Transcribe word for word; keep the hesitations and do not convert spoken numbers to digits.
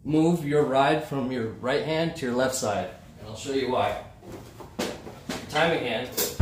move your ride from your right hand to your left side. And I'll show you why. Timing hand